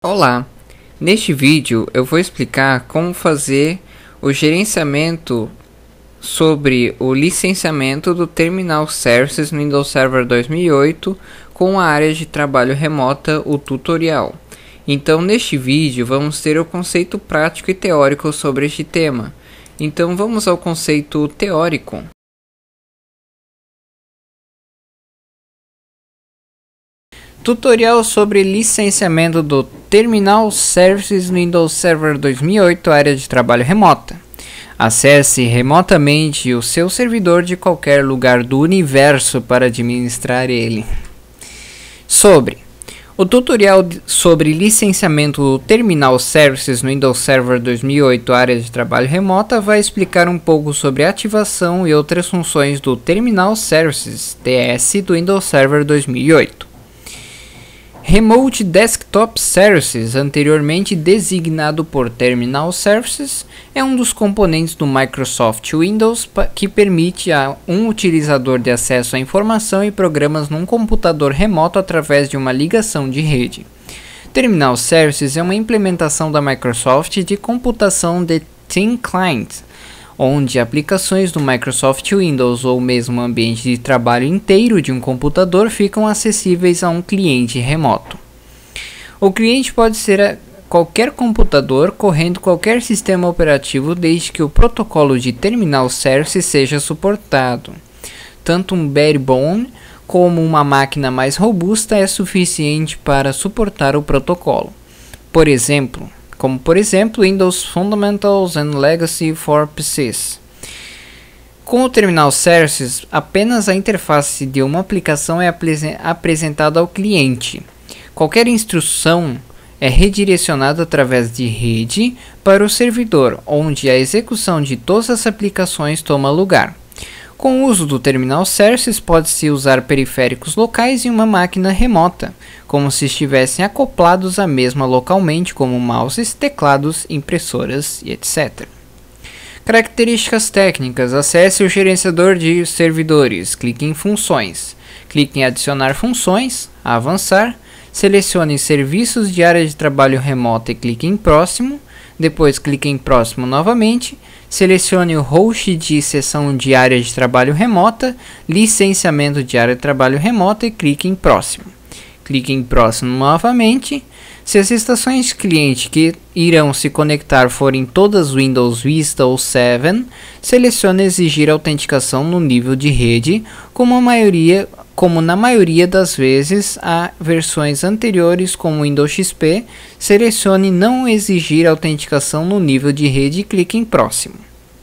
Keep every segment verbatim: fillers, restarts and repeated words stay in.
Olá! Neste vídeo eu vou explicar como fazer o gerenciamento sobre o licenciamento do Terminal Services no Windows Server dois mil e oito com a área de trabalho remota, o tutorial. Então neste vídeo vamos ter o conceito prático e teórico sobre este tema. Então vamos ao conceito teórico. Tutorial sobre licenciamento do Terminal Services no Windows Server dois mil e oito, área de trabalho remota. Acesse remotamente o seu servidor de qualquer lugar do universo para administrar ele. Sobre o tutorial sobre licenciamento do Terminal Services no Windows Server dois mil e oito, área de trabalho remota, vai explicar um pouco sobre a ativação e outras funções do Terminal Services T S do Windows Server dois mil e oito. Remote Desktop Services, anteriormente designado por Terminal Services, é um dos componentes do Microsoft Windows que permite a um utilizador de acesso à informação e programas num computador remoto através de uma ligação de rede. Terminal Services é uma implementação da Microsoft de computação de Thin Client, onde aplicações do Microsoft Windows ou mesmo o ambiente de trabalho inteiro de um computador ficam acessíveis a um cliente remoto. O cliente pode ser qualquer computador correndo qualquer sistema operativo desde que o protocolo de Terminal Services seja suportado. Tanto um barebone como uma máquina mais robusta é suficiente para suportar o protocolo. Por exemplo, como por exemplo Windows Fundamentals and Legacy for P Cs. Com o Terminal Services, apenas a interface de uma aplicação é apresentada ao cliente. Qualquer instrução é redirecionada através de rede para o servidor, onde a execução de todas as aplicações toma lugar. Com o uso do Terminal Services, pode-se usar periféricos locais em uma máquina remota, como se estivessem acoplados à mesma localmente, como mouses, teclados, impressoras e etcétera. Características técnicas. Acesse o gerenciador de servidores, clique em Funções, clique em Adicionar funções, Avançar, selecione Serviços de área de trabalho remota e clique em Próximo, depois clique em Próximo novamente, selecione o host de seção de área de trabalho remota, licenciamento de área de trabalho remota e clique em Próximo. Clique em Próximo novamente. Se as estações de cliente que irão se conectar forem todas Windows Vista ou sete, selecione Exigir autenticação no nível de rede, como, a maioria, como na maioria das vezes há versões anteriores como Windows X P, selecione Não exigir autenticação no nível de rede e clique em Próximo.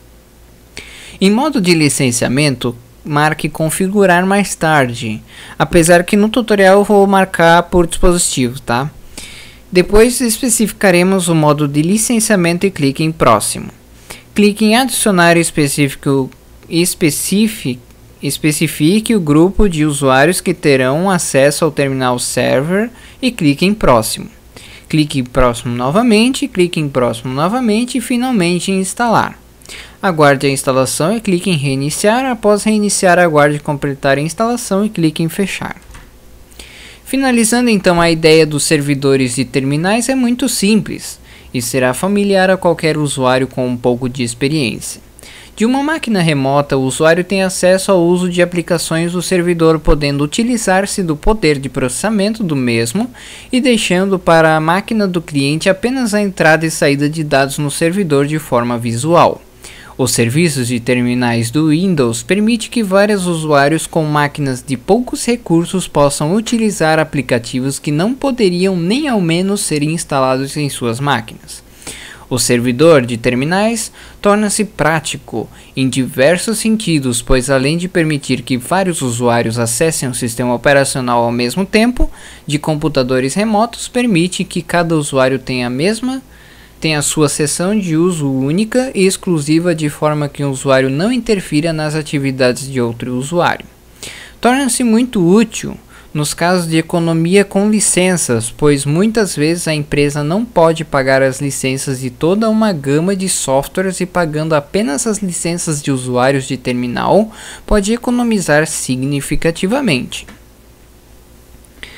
Em modo de licenciamento, marque Configurar mais tarde, apesar que no tutorial eu vou marcar por dispositivo, tá? Depois especificaremos o modo de licenciamento e clique em Próximo. Clique em Adicionar específico, especific, especifique o grupo de usuários que terão acesso ao Terminal Server e clique em Próximo. Clique em Próximo novamente, clique em Próximo novamente e finalmente em Instalar. Aguarde a instalação e clique em Reiniciar. Após reiniciar, aguarde completar a instalação e clique em Fechar. Finalizando então, a ideia dos servidores e terminais é muito simples e será familiar a qualquer usuário com um pouco de experiência. De uma máquina remota, o usuário tem acesso ao uso de aplicações do servidor, podendo utilizar-se do poder de processamento do mesmo e deixando para a máquina do cliente apenas a entrada e saída de dados no servidor de forma visual. Os serviços de terminais do Windows permitem que vários usuários com máquinas de poucos recursos possam utilizar aplicativos que não poderiam nem ao menos ser instalados em suas máquinas. O servidor de terminais torna-se prático em diversos sentidos, pois além de permitir que vários usuários acessem o sistema operacional ao mesmo tempo, de computadores remotos, permite que cada usuário tenha a mesma tem a sua seção de uso única e exclusiva, de forma que o usuário não interfira nas atividades de outro usuário. Torna-se muito útil nos casos de economia com licenças, pois muitas vezes a empresa não pode pagar as licenças de toda uma gama de softwares e, pagando apenas as licenças de usuários de terminal, pode economizar significativamente.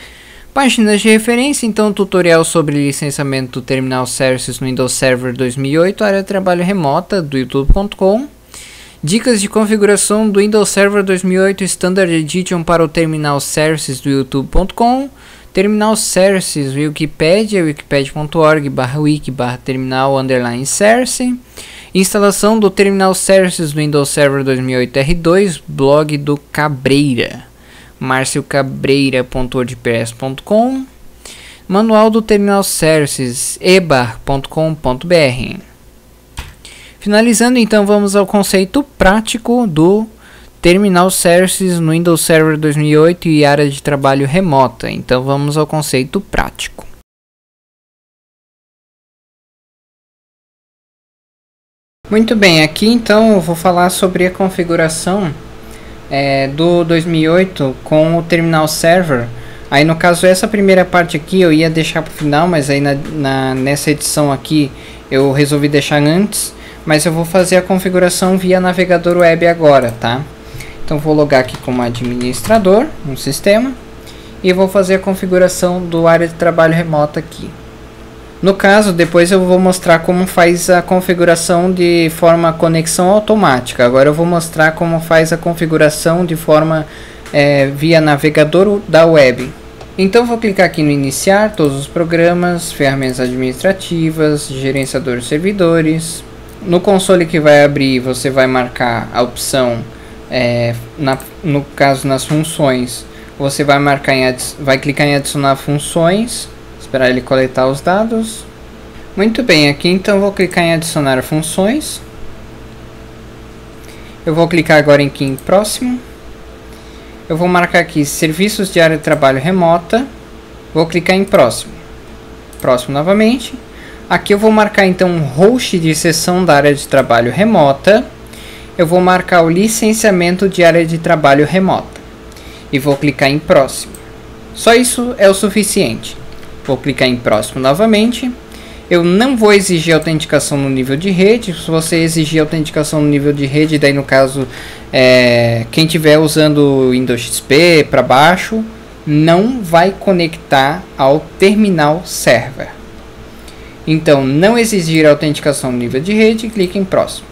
Páginas de referência, então, tutorial sobre licenciamento do Terminal Services no Windows Server dois mil e oito, área de trabalho remota do youtube ponto com. Dicas de configuração do Windows Server dois mil e oito Standard Edition para o Terminal Services do youtube ponto com. Terminal Services, Wikipedia, wikipedia ponto org barra wiki barra terminal underline service. Instalação do Terminal Services do Windows Server dois mil e oito R dois, blog do Cabreira, marcio cabreira ponto wordpress ponto com. Manual do Terminal Services, ebar ponto com ponto br. Finalizando, então, vamos ao conceito prático do Terminal Services no Windows Server dois mil e oito e área de trabalho remota. Então vamos ao conceito prático. Muito bem, aqui então eu vou falar sobre a configuração é, do dois mil e oito com o Terminal Server. Aí no caso essa primeira parte aqui eu ia deixar para o final, mas aí na, na, nessa edição aqui eu resolvi deixar antes. Mas eu vou fazer a configuração via navegador web agora, tá? Então vou logar aqui como administrador no sistema e vou fazer a configuração do área de trabalho remota aqui. No caso, depois eu vou mostrar como faz a configuração de forma conexão automática. Agora eu vou mostrar como faz a configuração de forma é, via navegador da web. Então vou clicar aqui no iniciar, todos os programas, ferramentas administrativas, gerenciador de servidores. No console que vai abrir, você vai marcar a opção É, na, no caso nas funções, você vai marcar em vai clicar em adicionar funções, esperar ele coletar os dados. Muito bem, aqui então vou clicar em adicionar funções. Eu vou clicar agora em aqui em próximo. Eu vou marcar aqui serviços de área de trabalho remota. Vou clicar em próximo. Próximo novamente. Aqui eu vou marcar então um host de sessão da área de trabalho remota. Eu vou marcar o licenciamento de área de trabalho remota e vou clicar em próximo. Só isso é o suficiente. Vou clicar em próximo novamente. Eu não vou exigir autenticação no nível de rede. Se você exigir autenticação no nível de rede, daí no caso é, quem estiver usando o Windows X P para baixo não vai conectar ao terminal server. Então, não exigir autenticação no nível de rede, clique em próximo.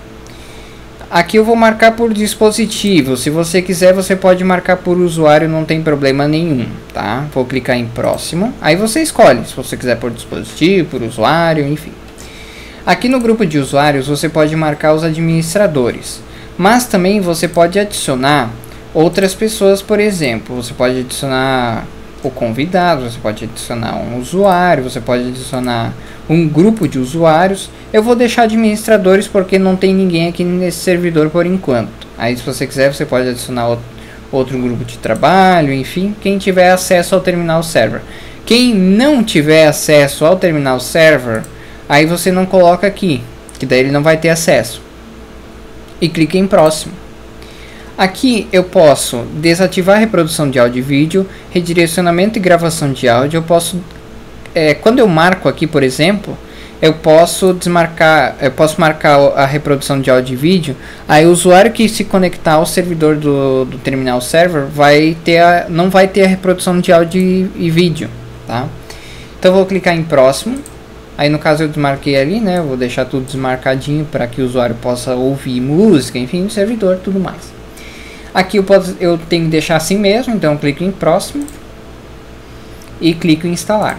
Aqui eu vou marcar por dispositivo. Se você quiser, você pode marcar por usuário, não tem problema nenhum, tá? Vou clicar em próximo. Aí você escolhe, se você quiser por dispositivo, por usuário, enfim. Aqui no grupo de usuários, você pode marcar os administradores. Mas também você pode adicionar outras pessoas, por exemplo. Você pode adicionar o convidado, você pode adicionar um usuário, você pode adicionar um grupo de usuários. Eu vou deixar administradores porque não tem ninguém aqui nesse servidor por enquanto. Aí se você quiser, você pode adicionar outro grupo de trabalho, enfim, quem tiver acesso ao terminal server. Quem não tiver acesso ao terminal server, aí você não coloca aqui, que daí ele não vai ter acesso. E clique em próximo. Aqui eu posso desativar a reprodução de áudio e vídeo, redirecionamento e gravação de áudio. Eu posso, é, quando eu marco aqui, por exemplo, eu posso desmarcar, eu posso marcar a reprodução de áudio e vídeo. Aí o usuário que se conectar ao servidor do, do terminal server vai ter a, não vai ter a reprodução de áudio e, e vídeo, tá? Então eu vou clicar em próximo. Aí no caso eu desmarquei ali, né? Eu vou deixar tudo desmarcadinho para que o usuário possa ouvir música, enfim, no servidor, tudo mais. Aqui eu, posso, eu tenho que deixar assim mesmo, então eu clico em próximo e clico em instalar.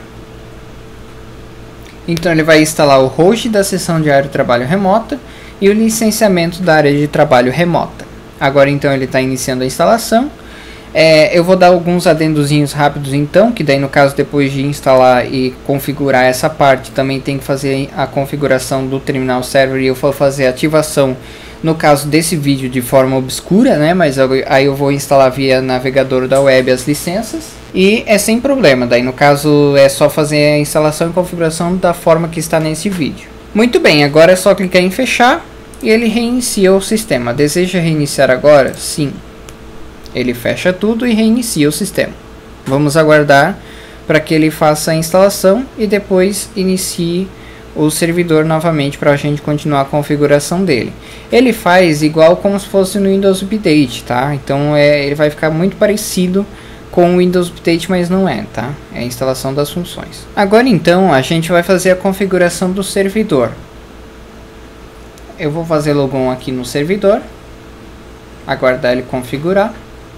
Então ele vai instalar o host da sessão de área de trabalho remota e o licenciamento da área de trabalho remota. Agora então ele está iniciando a instalação. É, eu vou dar alguns adendozinhos rápidos então, que daí no caso depois de instalar e configurar essa parte, também tem que fazer a configuração do terminal server e eu vou fazer a ativação no caso desse vídeo de forma obscura, né? Mas aí eu vou instalar via navegador da web as licenças e é sem problema. Daí no caso é só fazer a instalação e configuração da forma que está nesse vídeo. Muito bem, agora é só clicar em fechar e ele reinicia o sistema. Deseja reiniciar agora? Sim. Ele fecha tudo e reinicia o sistema. Vamos aguardar para que ele faça a instalação e depois inicie o servidor novamente para a gente continuar a configuração dele. Ele faz igual como se fosse no Windows Update, tá? Então é, ele vai ficar muito parecido com o Windows Update, mas não é, tá? É a instalação das funções. Agora então a gente vai fazer a configuração do servidor. Eu vou fazer logon aqui no servidor, aguardar ele configurar.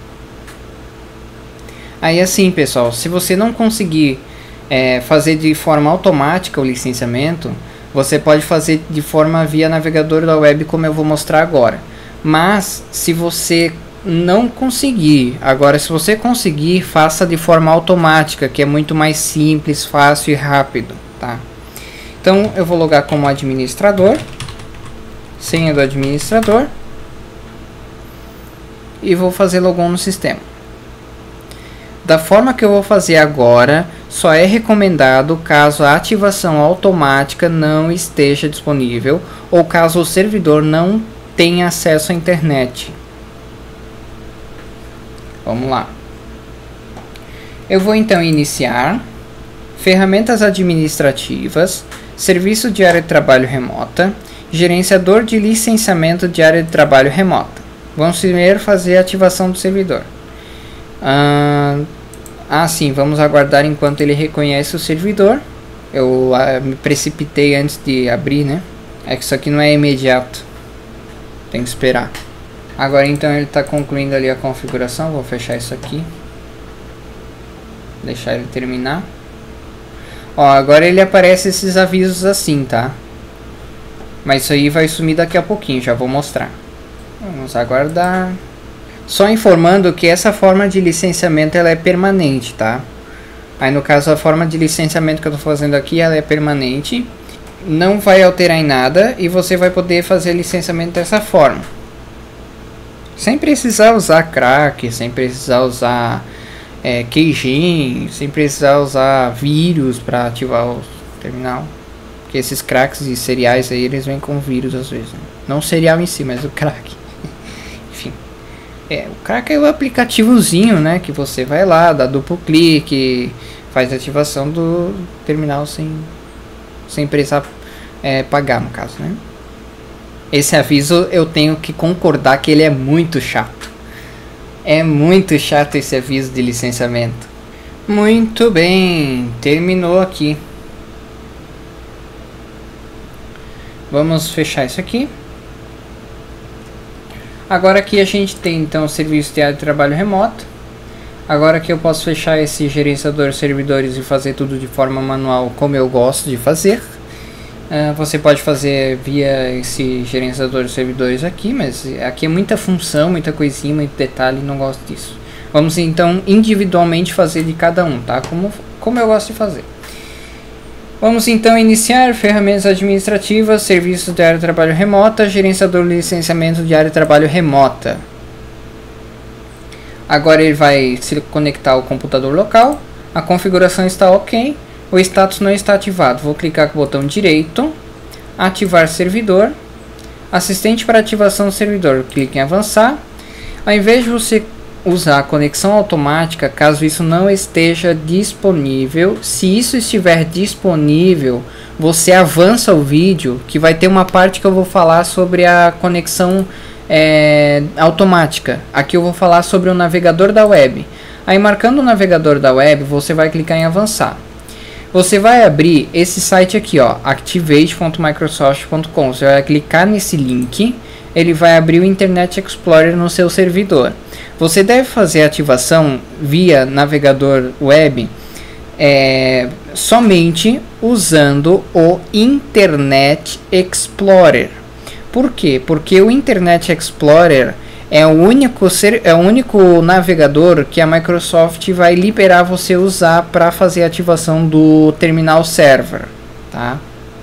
Aí assim, pessoal, se você não conseguir é, fazer de forma automática o licenciamento, você pode fazer de forma via navegador da web, como eu vou mostrar agora. Mas se você não conseguir, agora se você conseguir, faça de forma automática, que é muito mais simples, fácil e rápido, tá? Então eu vou logar como administrador, senha do administrador, e vou fazer logon no sistema. Da forma que eu vou fazer agora, só é recomendado caso a ativação automática não esteja disponível ou caso o servidor não tenha acesso à internet. Vamos lá. Eu vou então iniciar ferramentas administrativas, serviço de área de trabalho remota, gerenciador de licenciamento de área de trabalho remota. Vamos primeiro fazer a ativação do servidor. Ah, ah sim, vamos aguardar enquanto ele reconhece o servidor. Eu ah, me precipitei antes de abrir, né? É que isso aqui não é imediato. Tem que esperar. Agora então ele está concluindo ali a configuração. Vou fechar isso aqui. Deixar ele terminar. Ó, agora ele aparece esses avisos assim, tá? Mas isso aí vai sumir daqui a pouquinho, já vou mostrar. Vamos aguardar. Só informando que essa forma de licenciamento ela é permanente, tá? Aí no caso a forma de licenciamento que eu estou fazendo aqui ela é permanente. Não vai alterar em nada e você vai poder fazer licenciamento dessa forma. Sem precisar usar crack, sem precisar usar é, keygene, sem precisar usar vírus para ativar o terminal. Porque esses cracks e seriais aí, eles vêm com vírus às vezes, né? Não o serial em si, mas o crack. Enfim. É, o crack é o aplicativozinho, né? Que você vai lá, dá duplo clique, faz a ativação do terminal sem, sem precisar é, pagar, no caso, né? Esse aviso eu tenho que concordar que ele é muito chato. É muito chato esse aviso de licenciamento. Muito bem, terminou aqui. Vamos fechar isso aqui. Agora aqui a gente tem então o serviço de área de trabalho remoto. Agora que eu posso fechar esse gerenciador de servidores e fazer tudo de forma manual como eu gosto de fazer. Uh, você pode fazer via esse gerenciador de servidores aqui, mas aqui é muita função, muita coisinha, muito detalhe, não gosto disso. Vamos então individualmente fazer de cada um, tá? Como, como eu gosto de fazer. Vamos então iniciar ferramentas administrativas, serviços de área de trabalho remota, gerenciador de licenciamento de área de trabalho remota. Agora ele vai se conectar ao computador local, a configuração está ok. O status não está ativado. Vou clicar com o botão direito, ativar servidor, assistente para ativação do servidor. Clique em avançar. Ao invés de você usar a conexão automática, caso isso não esteja disponível, se isso estiver disponível, você avança o vídeo, que vai ter uma parte que eu vou falar sobre a conexão é, automática. Aqui eu vou falar sobre o navegador da web. Aí marcando o navegador da web, você vai clicar em avançar. Você vai abrir esse site aqui, ó, activate ponto microsoft ponto com. Você vai clicar nesse link, ele vai abrir o Internet Explorer no seu servidor. Você deve fazer a ativação via navegador web é, somente usando o Internet Explorer. Por quê? Porque o Internet Explorer é o único ser, é o único navegador que a Microsoft vai liberar você usar para fazer a ativação do terminal server, tá?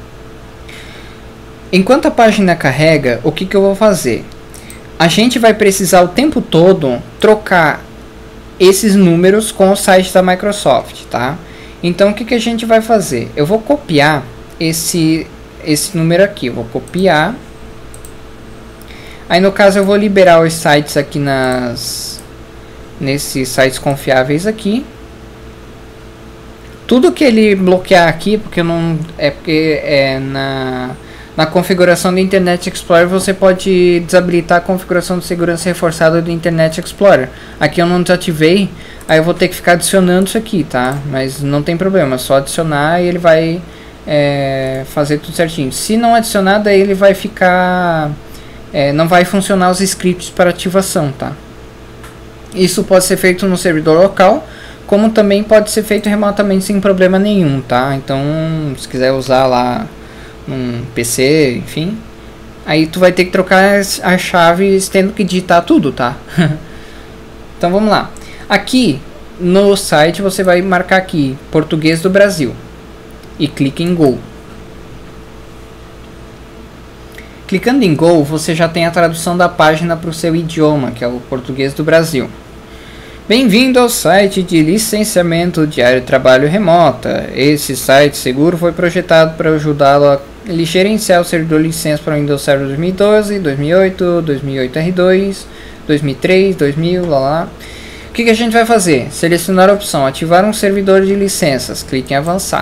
Enquanto a página carrega, o que que eu vou fazer? A gente vai precisar o tempo todo trocar esses números com o site da Microsoft, tá? Então o que que a gente vai fazer? Eu vou copiar esse esse número aqui, eu vou copiar. Aí no caso eu vou liberar os sites aqui nas nesses sites confiáveis aqui. Tudo que ele bloquear aqui, porque eu não é porque é na Na configuração do Internet Explorer você pode desabilitar a configuração de segurança reforçada do Internet Explorer. Aqui eu não desativei, aí eu vou ter que ficar adicionando isso aqui, tá? Mas não tem problema, é só adicionar e ele vai é, fazer tudo certinho. Se não adicionar, daí ele vai ficar... É, não vai funcionar os scripts para ativação, tá? Isso pode ser feito no servidor local, como também pode ser feito remotamente sem problema nenhum, tá? Então, se quiser usar lá um P C, enfim, aí tu vai ter que trocar as, as chaves tendo que digitar tudo, tá? Então vamos lá. Aqui no site você vai marcar aqui Português do Brasil e clique em Go. Clicando em Go, você já tem a tradução da página para o seu idioma, que é o português do Brasil. Bem-vindo ao site de licenciamento de área de trabalho remota. Esse site seguro foi projetado para ajudá-lo a gerenciar o servidor licença para o Windows Server dois mil e doze, dois mil e oito, dois mil e oito R dois, dois mil e três, dois mil, lá lá. O que, que a gente vai fazer? Selecionar a opção ativar um servidor de licenças. Clique em avançar.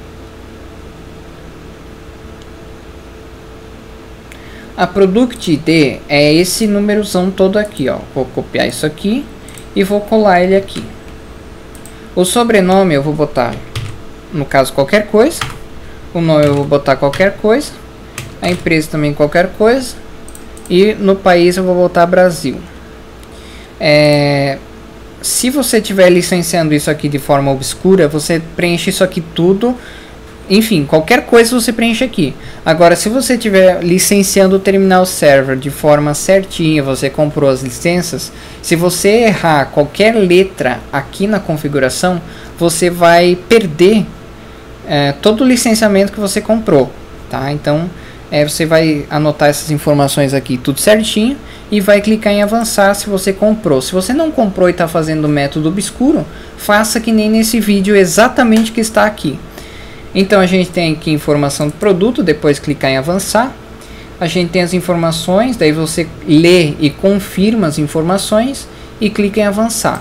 A Product I D é esse númerozão todo aqui, ó. Vou copiar isso aqui e vou colar ele aqui. O sobrenome eu vou botar, no caso, qualquer coisa. O nome eu vou botar qualquer coisa. A empresa também qualquer coisa. E no país eu vou botar Brasil. É, se você estiver licenciando isso aqui de forma obscura, você preenche isso aqui tudo. Enfim, qualquer coisa você preenche aqui. Agora, se você estiver licenciando o terminal server de forma certinha, você comprou as licenças, se você errar qualquer letra aqui na configuração, você vai perder é, todo o licenciamento que você comprou, tá? Então, é, você vai anotar essas informações aqui tudo certinho e vai clicar em avançar se você comprou. Se você não comprou e está fazendo o método obscuro, faça que nem nesse vídeo exatamente que está aqui. Então a gente tem aqui informação do produto, depois clicar em avançar. A gente tem as informações, daí você lê e confirma as informações e clica em avançar.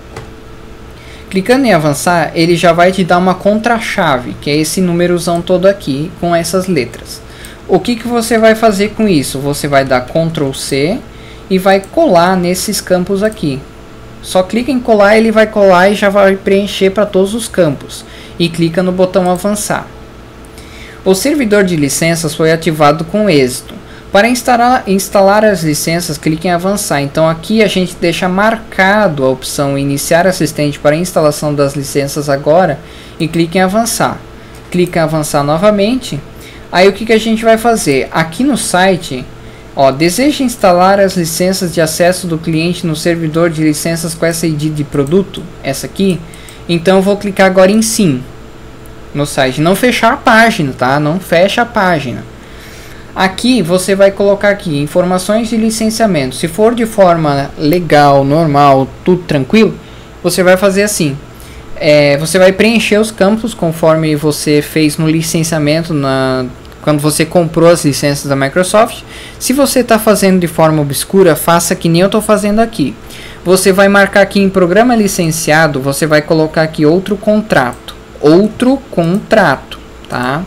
Clicando em avançar, ele já vai te dar uma contra-chave, que é esse númerozão todo aqui com essas letras. O que, que você vai fazer com isso? Você vai dar control C e vai colar nesses campos aqui. Só clica em colar, ele vai colar e já vai preencher para todos os campos. E clica no botão avançar. O servidor de licenças foi ativado com êxito. Para instalar, instalar as licenças, clique em avançar. Então aqui a gente deixa marcado a opção iniciar assistente para a instalação das licenças agora e clique em avançar. Clique em avançar novamente. Aí o que, que a gente vai fazer? Aqui no site, ó, deseja instalar as licenças de acesso do cliente no servidor de licenças com essa I D de produto, essa aqui. Então eu vou clicar agora em sim no site, não fechar a página, tá? Não fecha a página. Aqui você vai colocar aqui informações de licenciamento. Se for de forma legal, normal, tudo tranquilo, você vai fazer assim. É, você vai preencher os campos conforme você fez no licenciamento na, quando você comprou as licenças da Microsoft. Se você está fazendo de forma obscura, faça que nem eu estou fazendo aqui. Você vai marcar aqui em programa licenciado, você vai colocar aqui outro contrato, outro contrato, tá?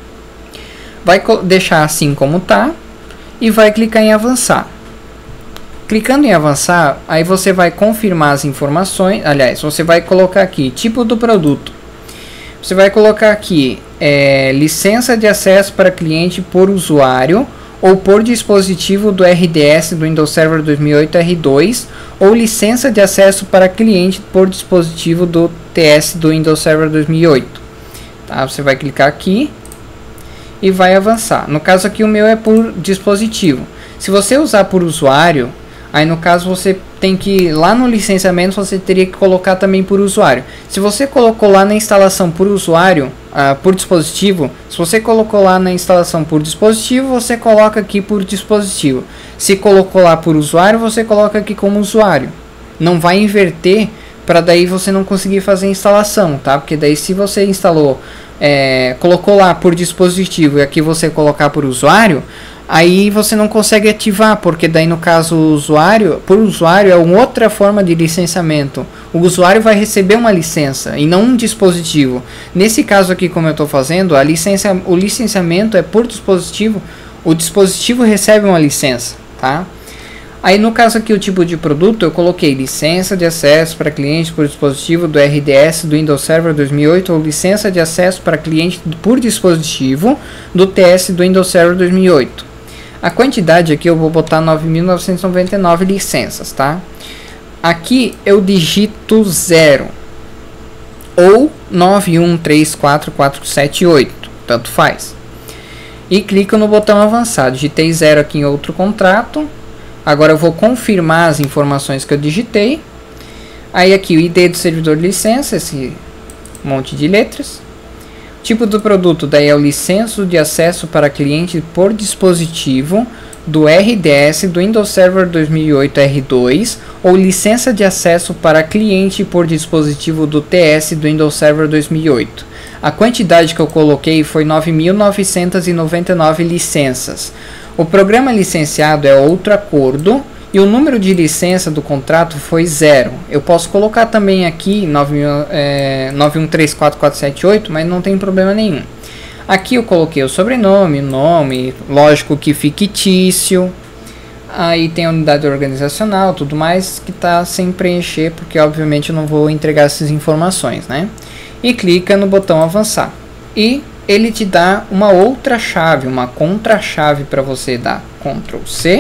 Vai deixar assim como tá e vai clicar em avançar. Clicando em avançar, aí você vai confirmar as informações, aliás, você vai colocar aqui tipo do produto. Você vai colocar aqui é, licença de acesso para cliente por usuário ou por dispositivo do R D S do Windows Server dois mil e oito R dois ou licença de acesso para cliente por dispositivo do T S do Windows Server dois mil e oito. Tá? Você vai clicar aqui e vai avançar. No caso aqui o meu é por dispositivo. Se você usar por usuário, aí no caso você tem que, lá no licenciamento você teria que colocar também por usuário. Se você colocou lá na instalação por usuário, uh, por dispositivo, se você colocou lá na instalação por dispositivo, você coloca aqui por dispositivo. Se colocou lá por usuário, você coloca aqui como usuário. Não vai inverter para daí você não conseguir fazer a instalação, tá? Porque daí se você instalou, é, colocou lá por dispositivo e aqui você colocar por usuário, aí você não consegue ativar, porque daí no caso o usuário, por usuário é uma outra forma de licenciamento. O usuário vai receber uma licença e não um dispositivo. Nesse caso aqui, como eu estou fazendo, a licença, o licenciamento é por dispositivo, o dispositivo recebe uma licença, tá? Aí no caso aqui o tipo de produto eu coloquei licença de acesso para cliente por dispositivo do R D S do Windows Server dois mil e oito ou licença de acesso para cliente por dispositivo do T S do Windows Server dois mil e oito. A quantidade aqui eu vou botar nove mil novecentos e noventa e nove licenças, tá? Aqui eu digito zero ou nove um três quatro quatro sete oito, tanto faz. E clico no botão avançar. Digitei zero aqui em outro contrato. Agora eu vou confirmar as informações que eu digitei. Aí aqui o I D do servidor de licença, esse monte de letras. Tipo do produto, daí é o licença de acesso para cliente por dispositivo do R D S do Windows Server dois mil e oito R dois ou licença de acesso para cliente por dispositivo do T S do Windows Server dois mil e oito. A quantidade que eu coloquei foi nove mil novecentos e noventa e nove licenças. O programa licenciado é outro acordo e o número de licença do contrato foi zero. Eu posso colocar também aqui nove um três quatro quatro sete oito, mas não tem problema nenhum. Aqui eu coloquei o sobrenome, nome, lógico que fictício. Aí tem a unidade organizacional, tudo mais que está sem preencher, porque obviamente eu não vou entregar essas informações, né? E clica no botão avançar. E ele te dá uma outra chave, uma contra-chave para você dar control C,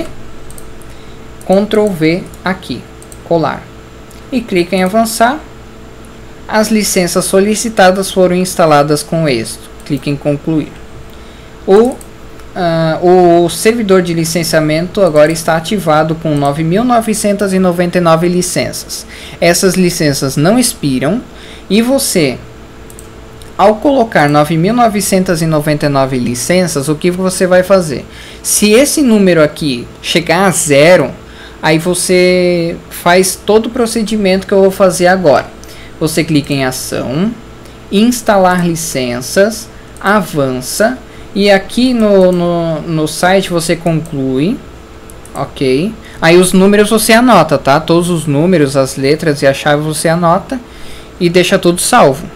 control V aqui, colar. E clica em avançar. As licenças solicitadas foram instaladas com êxito. Clique em concluir. O, uh, o servidor de licenciamento agora está ativado com nove mil novecentos e noventa e nove licenças. Essas licenças não expiram e você, ao colocar nove mil novecentos e noventa e nove licenças, o que você vai fazer? Se esse número aqui chegar a zero, aí você faz todo o procedimento que eu vou fazer agora. Você clica em ação, instalar licenças, avança e aqui no, no, no site você conclui, ok? Aí os números você anota, tá? Todos os números, as letras e a chave você anota e deixa tudo salvo.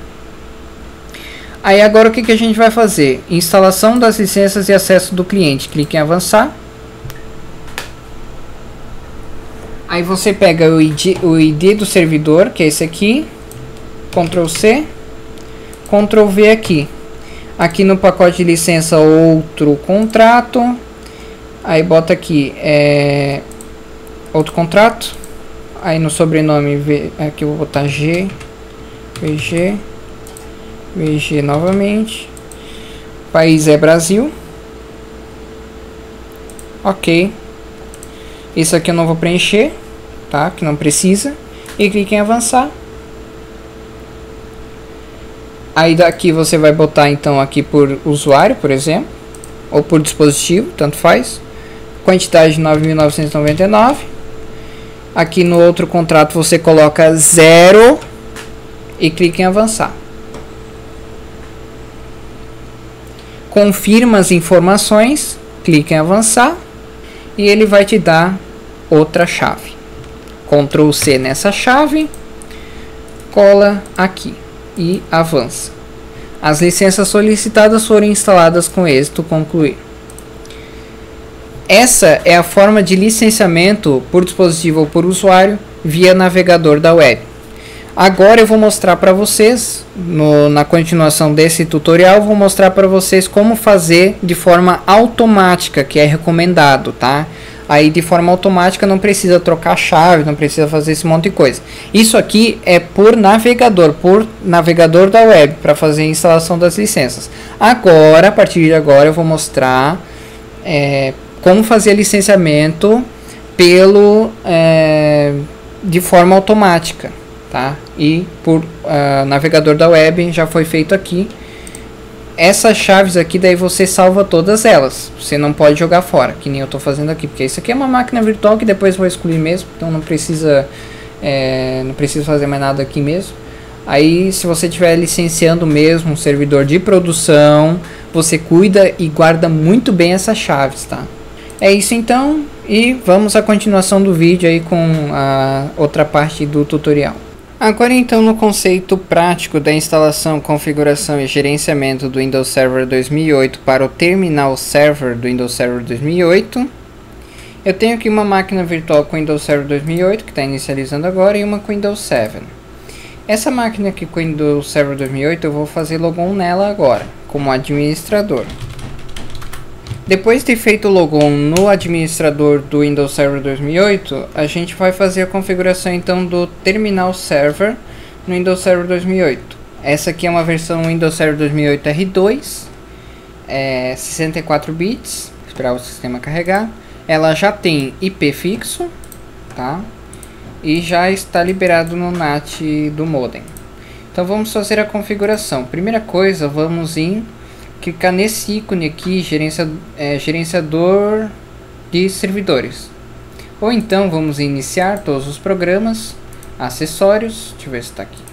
Aí agora o que, que a gente vai fazer? Instalação das licenças e acesso do cliente. Clique em avançar. Aí você pega o I D, o I D do servidor, que é esse aqui. control C. control V aqui. Aqui no pacote de licença outro contrato. Aí bota aqui é, outro contrato. Aí no sobrenome V, aqui eu vou botar G. V G. V G novamente. País é Brasil. Ok. Isso aqui eu não vou preencher, tá? Que não precisa. E clique em avançar. Aí daqui você vai botar então aqui por usuário, por exemplo, ou por dispositivo, tanto faz. Quantidade de nove mil novecentos e noventa e nove. Aqui no outro contrato você coloca zero e clica em avançar. Confirma as informações, clica em avançar e ele vai te dar outra chave. control C nessa chave, cola aqui e avança. As licenças solicitadas foram instaladas com êxito, concluir. Essa é a forma de licenciamento por dispositivo ou por usuário via navegador da web. Agora eu vou mostrar para vocês, no, na continuação desse tutorial, vou mostrar para vocês como fazer de forma automática, que é recomendado, tá? Aí de forma automática não precisa trocar chave, não precisa fazer esse monte de coisa. Isso aqui é por navegador, por navegador da web, para fazer a instalação das licenças. Agora, a partir de agora, eu vou mostrar é, como fazer licenciamento pelo é, de forma automática. Tá? E por uh, navegador da web já foi feito aqui. Essas chaves aqui daí você salva todas elas. Você não pode jogar fora, que nem eu estou fazendo aqui, porque isso aqui é uma máquina virtual que depois vou excluir mesmo, então não precisa é, não precisa fazer mais nada aqui mesmo. Aí se você estiver licenciando mesmo um servidor de produção, você cuida e guarda muito bem essas chaves, tá? É isso então, e vamos à continuação do vídeo aí com a outra parte do tutorial. Agora então no conceito prático da instalação, configuração e gerenciamento do Windows Server dois mil e oito para o terminal server do Windows Server dois mil e oito. Eu tenho aqui uma máquina virtual com Windows Server dois mil e oito que está inicializando agora e uma com Windows sete. Essa máquina aqui com Windows Server dois mil e oito eu vou fazer logon nela agora, como administrador. Depois de feito o logon no administrador do Windows Server dois mil e oito, a gente vai fazer a configuração então do terminal server no Windows Server dois mil e oito. Essa aqui é uma versão Windows Server dois mil e oito R dois, é sessenta e quatro bits, esperar o sistema carregar. Ela já tem I P fixo, tá? E já está liberado no N A T do modem. Então vamos fazer a configuração. Primeira coisa, vamos em clicar nesse ícone aqui, gerencia, é, gerenciador de servidores. Ou então vamos iniciar todos os programas, acessórios, deixa eu ver se está aqui.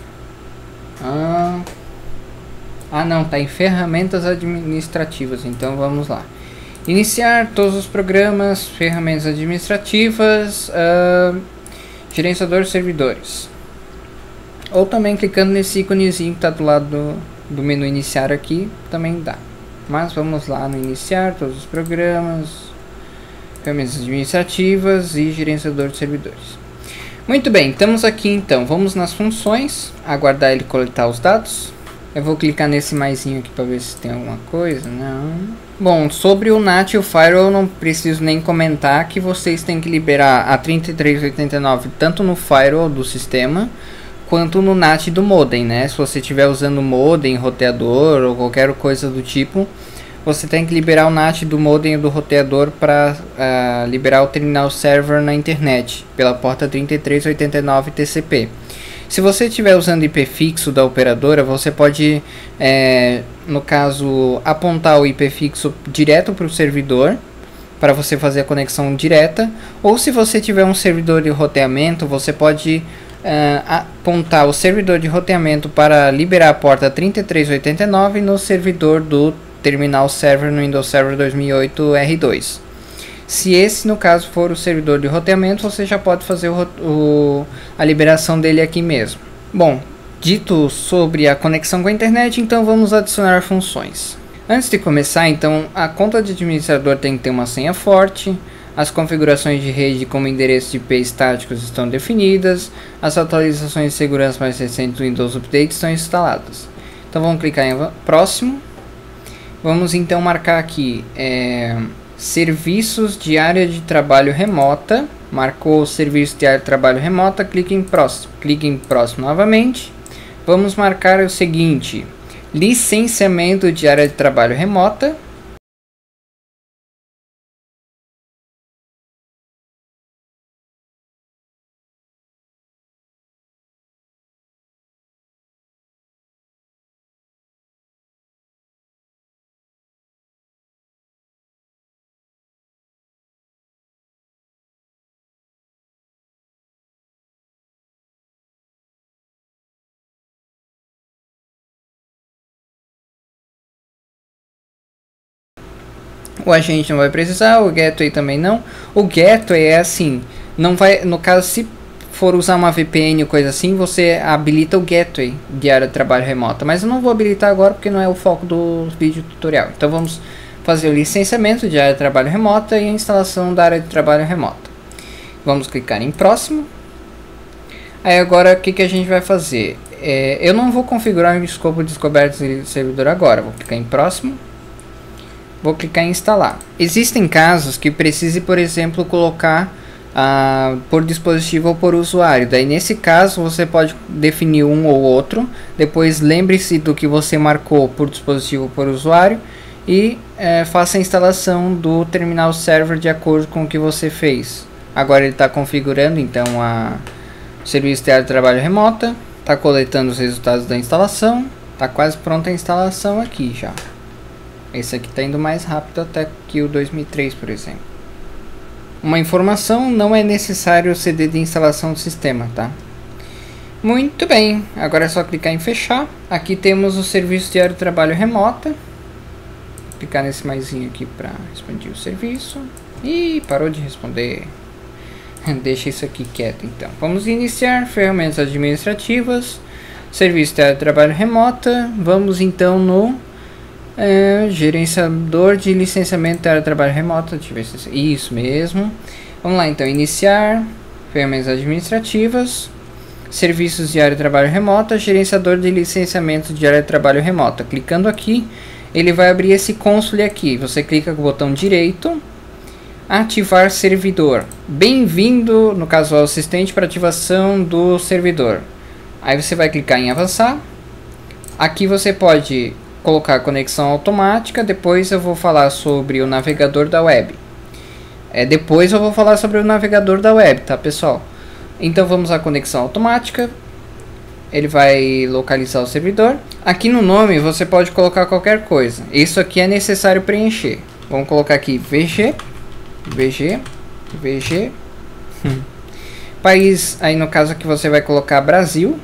Ah, ah não, está em ferramentas administrativas, então vamos lá. Iniciar todos os programas, ferramentas administrativas, uh, gerenciador de servidores. Ou também clicando nesse íconezinho que está do lado do, do menu iniciar aqui, também dá. Mas vamos lá no iniciar todos os programas, ferramentas administrativas e gerenciador de servidores. Muito bem, estamos aqui então. Vamos nas funções, aguardar ele coletar os dados. Eu vou clicar nesse maisinho aqui para ver se tem alguma coisa. Não. Bom, sobre o N A T e o Firewall eu não preciso nem comentar que vocês têm que liberar a trinta e três oitenta e nove tanto no Firewall do sistema quanto no N A T do modem, né? Se você estiver usando modem, roteador ou qualquer coisa do tipo, você tem que liberar o N A T do modem e do roteador para uh, liberar o terminal server na internet pela porta trinta e três oitenta e nove T C P. Se você estiver usando I P fixo da operadora, você pode, é, no caso, apontar o I P fixo direto para o servidor, para você fazer a conexão direta. Ou se você tiver um servidor de roteamento, você pode é, apontar o servidor de roteamento para liberar a porta trinta e três oitenta e nove no servidor do terminal server no Windows Server dois mil e oito R dois. Se esse, no caso, for o servidor de roteamento, você já pode fazer o, o, a liberação dele aqui mesmo. Bom, dito sobre a conexão com a internet, então vamos adicionar funções. Antes de começar, então, a conta de administrador tem que ter uma senha forte, as configurações de rede como endereço de I P estáticos estão definidas, as atualizações de segurança mais recentes do Windows Update estão instaladas. Então vamos clicar em próximo. Vamos então marcar aqui... É, serviços de área de trabalho remota. Marcou o serviço de área de trabalho remota, clique em próximo, clique em próximo novamente. Vamos marcar o seguinte: licenciamento de área de trabalho remota. O agente não vai precisar, o gateway também não. O gateway é assim, não vai, no caso, se for usar uma V P N ou coisa assim, você habilita o gateway de área de trabalho remota. Mas eu não vou habilitar agora porque não é o foco do vídeo tutorial. Então vamos fazer o licenciamento de área de trabalho remota e a instalação da área de trabalho remota. Vamos clicar em próximo. Aí agora o que, que a gente vai fazer? É, eu não vou configurar o escopo de descoberta de servidor agora. Vou clicar em próximo. Vou clicar em instalar. Existem casos que precise, por exemplo, colocar ah, por dispositivo ou por usuário. Daí nesse caso você pode definir um ou outro. Depois lembre-se do que você marcou por dispositivo ou por usuário. E eh, faça a instalação do terminal server de acordo com o que você fez. Agora ele está configurando então a serviço de área de trabalho remota. Está coletando os resultados da instalação. Está quase pronta a instalação aqui já. Esse aqui está indo mais rápido até que o dois mil e três, por exemplo. Uma informação: não é necessário o C D de instalação do sistema, tá? Muito bem, agora é só clicar em fechar. Aqui temos o serviço de área de trabalho remota. Vou clicar nesse maisinho aqui para expandir o serviço. Ih, parou de responder. Deixa isso aqui quieto então. Vamos iniciar ferramentas administrativas, serviço de trabalho remota. Vamos então no é, gerenciador de licenciamento de trabalho remota. Deixa eu ver se isso mesmo. Vamos lá então, iniciar ferramentas administrativas, serviços de área de trabalho remota, gerenciador de licenciamento de área de trabalho remota. Clicando aqui, ele vai abrir esse console aqui. Você clica com o botão direito, ativar servidor. Bem-vindo, no caso, ao assistente para ativação do servidor. Aí você vai clicar em avançar. Aqui você pode colocar conexão automática. Depois eu vou falar sobre o navegador da web. É, depois eu vou falar sobre o navegador da web, tá, pessoal? Então vamos à conexão automática. Ele vai localizar o servidor. Aqui no nome você pode colocar qualquer coisa. Isso aqui é necessário preencher. Vamos colocar aqui V G, V G, V G. País, aí no caso aqui você vai colocar Brasil.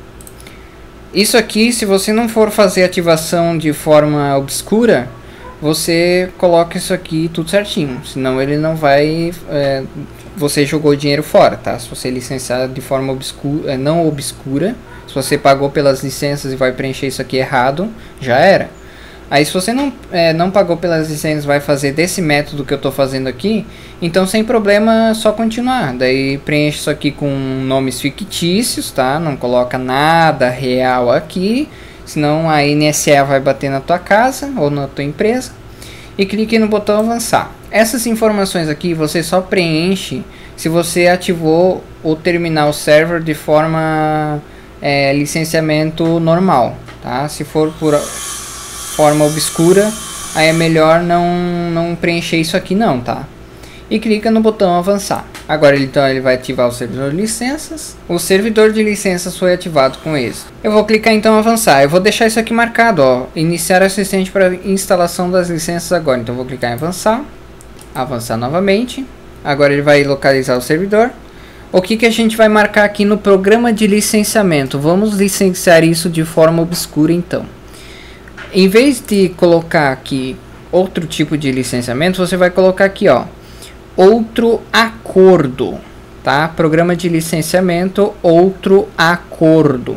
Isso aqui, se você não for fazer ativação de forma obscura, você coloca isso aqui tudo certinho, senão ele não vai, é, você jogou dinheiro fora, tá? Se você licenciar de forma obscura, não obscura, se você pagou pelas licenças e vai preencher isso aqui errado, já era. Aí se você não, é, não pagou pelas licenças, vai fazer desse método que eu tô fazendo aqui, então sem problema, só continuar. Daí preenche isso aqui com nomes fictícios, tá? Não coloca nada real aqui, senão a N S E vai bater na tua casa ou na tua empresa. E clique no botão avançar. Essas informações aqui você só preenche se você ativou o terminal server de forma é, licenciamento normal, tá? Se for por forma obscura, aí é melhor não, não preencher isso aqui não, tá? E clica no botão avançar. Agora então ele vai ativar o servidor de licenças. O servidor de licenças foi ativado com êxito. Eu vou clicar então em avançar. Eu vou deixar isso aqui marcado, ó. Iniciar assistente para instalação das licenças agora. Então eu vou clicar em avançar. Avançar novamente. Agora ele vai localizar o servidor. O que que a gente vai marcar aqui no programa de licenciamento? Vamos licenciar isso de forma obscura então. Em vez de colocar aqui outro tipo de licenciamento, você vai colocar aqui, ó, outro acordo, tá? Programa de licenciamento, outro acordo.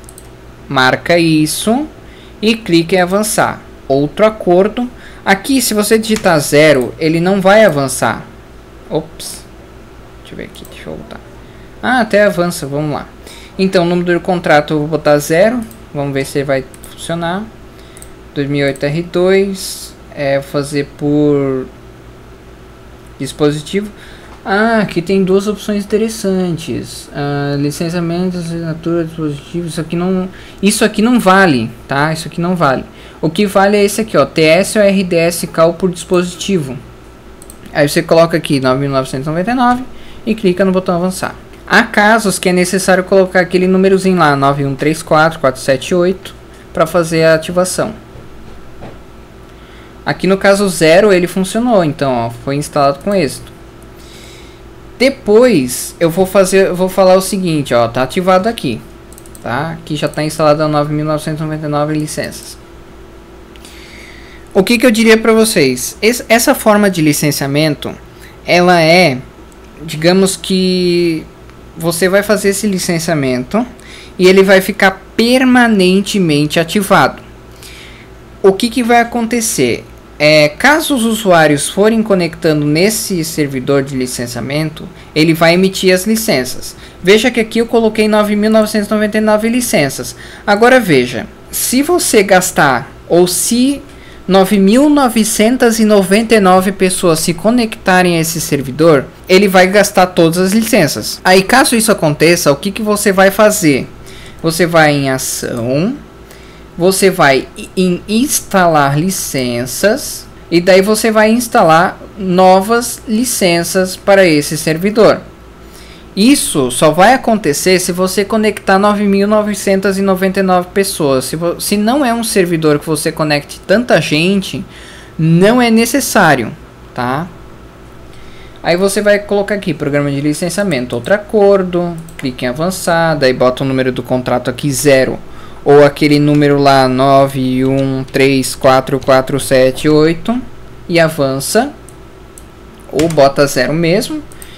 Marca isso e clique em avançar. Outro acordo. Aqui, se você digitar zero, ele não vai avançar. Ops. Deixa eu ver aqui, deixa eu voltar. Ah, até avança, vamos lá. Então, número do contrato eu vou botar zero. Vamos ver se vai funcionar. dois mil e oito R dois. É fazer por dispositivo. Ah, aqui tem duas opções interessantes. Ah, licenciamento, assinatura, dispositivo. Isso aqui não, isso aqui não vale, tá? Isso aqui não vale. O que vale é esse aqui, ó, T S ou R D S C A L por dispositivo. Aí você coloca aqui nove mil novecentos e noventa e nove e clica no botão avançar. Há casos que é necessário colocar aquele númerozinho lá, nove um três quatro quatro sete oito, para fazer a ativação. Aqui no caso zero ele funcionou, então ó, foi instalado com êxito. Depois eu vou fazer, eu vou falar o seguinte, ó, tá ativado aqui, tá? Aqui já está instalado nove mil novecentos e noventa e nove licenças. O que que eu diria para vocês? Esse, essa forma de licenciamento, ela é, digamos que você vai fazer esse licenciamento e ele vai ficar permanentemente ativado. O que que vai acontecer? É, caso os usuários forem conectando nesse servidor de licenciamento, ele vai emitir as licenças. Veja que aqui eu coloquei nove mil novecentos e noventa e nove licenças. Agora veja, se você gastar, ou se nove mil novecentos e noventa e nove pessoas se conectarem a esse servidor, ele vai gastar todas as licenças. Aí caso isso aconteça, o que que você vai fazer? Você vai em ação... Você vai em instalar licenças e daí você vai instalar novas licenças para esse servidor. Isso só vai acontecer se você conectar nove mil novecentos e noventa e nove pessoas. Se, se não é um servidor que você conecte tanta gente, não é necessário, tá? Aí você vai colocar aqui programa de licenciamento, outro acordo, clique em avançar, daí bota o número do contrato aqui zero. Ou aquele número lá nove um três quatro quatro sete oito e avança. Ou bota zero mesmo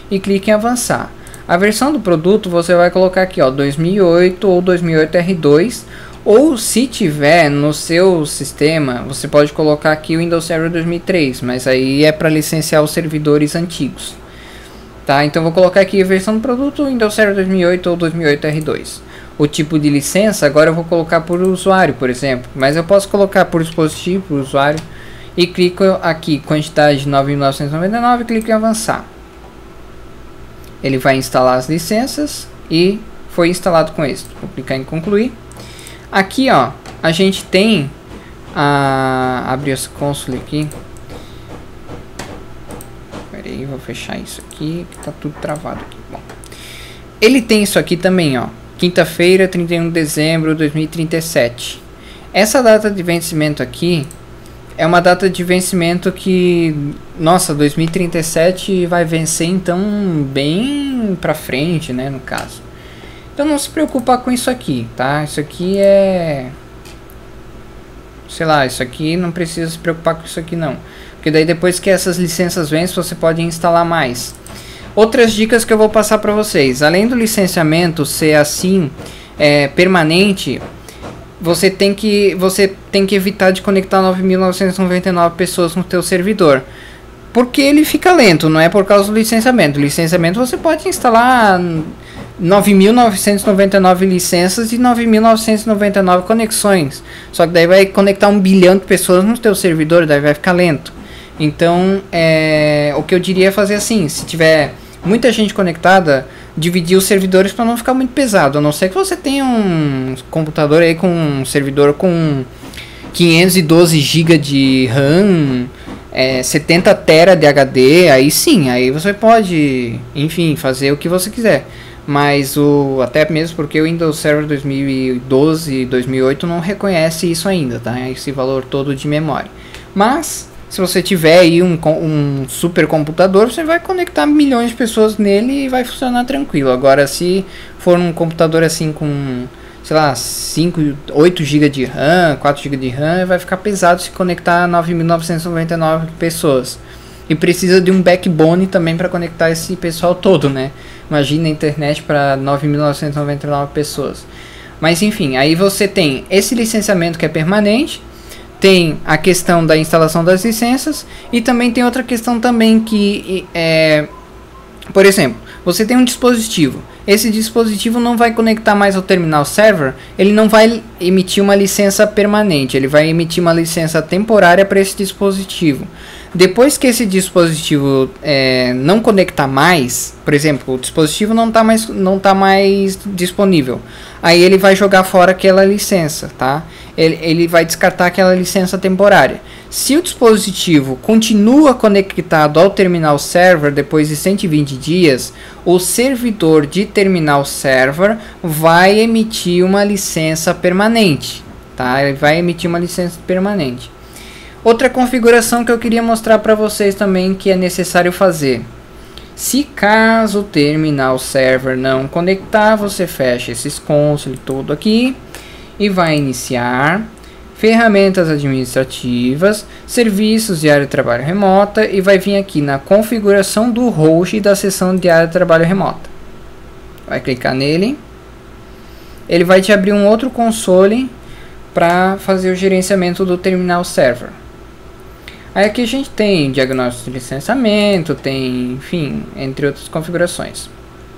e clique em avançar. A versão do produto você vai colocar aqui, ó, dois mil e oito ou dois mil e oito R dois, ou se tiver no seu sistema, você pode colocar aqui o Windows Server dois mil e três, mas aí é para licenciar os servidores antigos. Tá, então vou colocar aqui a versão do produto Windows Server dois mil e oito ou dois mil e oito R dois. O tipo de licença agora eu vou colocar por usuário, por exemplo, mas eu posso colocar por dispositivo, por usuário, e clico aqui quantidade nove mil novecentos e noventa e nove, clico em avançar. Ele vai instalar as licenças e foi instalado com êxito. Vou clicar em concluir. Aqui, ó, a gente tem a abrir essa console aqui. Pera aí, vou fechar isso aqui que tá tudo travado aqui. Bom, ele tem isso aqui também, ó. Quinta-feira, trinta e um de dezembro de dois mil e trinta e sete. Essa data de vencimento aqui é uma data de vencimento que, nossa, dois mil e trinta e sete vai vencer então bem pra frente, né, no caso. Então não se preocupa com isso aqui, tá? Isso aqui é, sei lá, isso aqui não precisa se preocupar com isso aqui não. Porque daí depois que essas licenças vencem, você pode instalar mais. Outras dicas que eu vou passar para vocês. Além do licenciamento ser assim, é, permanente, você tem que você tem que evitar de conectar nove mil novecentos e noventa e nove pessoas no teu servidor, porque ele fica lento, não é por causa do licenciamento. O licenciamento você pode instalar nove mil novecentos e noventa e nove licenças e nove mil novecentos e noventa e nove conexões, só que daí vai conectar um bilhão de pessoas no teu servidor, daí vai ficar lento. Então é, o que eu diria é fazer assim: se tiver muita gente conectada, dividir os servidores para não ficar muito pesado. A não ser que você tenha um computador aí com um servidor com quinhentos e doze gigas de RAM, é, setenta tera de H D, aí sim, aí você pode, enfim, fazer o que você quiser. Mas o até mesmo porque o Windows Server dois mil e doze e dois mil e oito não reconhece isso ainda, tá? Esse valor todo de memória. Mas se você tiver aí um, um super computador, você vai conectar milhões de pessoas nele e vai funcionar tranquilo. Agora, se for um computador assim com, sei lá, cinco, oito gigas de RAM, quatro gigas de RAM, vai ficar pesado se conectar nove mil novecentos e noventa e nove pessoas. E precisa de um backbone também para conectar esse pessoal todo, né? Imagina a internet para nove mil novecentos e noventa e nove pessoas. Mas enfim, aí você tem esse licenciamento que é permanente. Tem a questão da instalação das licenças e também tem outra questão também que é, por exemplo, você tem um dispositivo, esse dispositivo não vai conectar mais ao terminal server, ele não vai emitir uma licença permanente, ele vai emitir uma licença temporária para esse dispositivo. Depois que esse dispositivo é, não conectar mais, por exemplo, o dispositivo não está mais, não tá mais disponível, aí ele vai jogar fora aquela licença, tá? Ele, ele vai descartar aquela licença temporária. Se o dispositivo continua conectado ao terminal server depois de cento e vinte dias, o servidor de terminal server vai emitir uma licença permanente, tá? Ele vai emitir uma licença permanente. Outra configuração que eu queria mostrar para vocês também que é necessário fazer. Se caso o terminal server não conectar, você fecha esses console todo aqui e vai iniciar ferramentas administrativas, serviços de área de trabalho remota e vai vir aqui na configuração do host da seção de área de trabalho remota. Vai clicar nele. Ele vai te abrir um outro console para fazer o gerenciamento do terminal server. Aí aqui a gente tem diagnóstico de licenciamento, tem, enfim, entre outras configurações.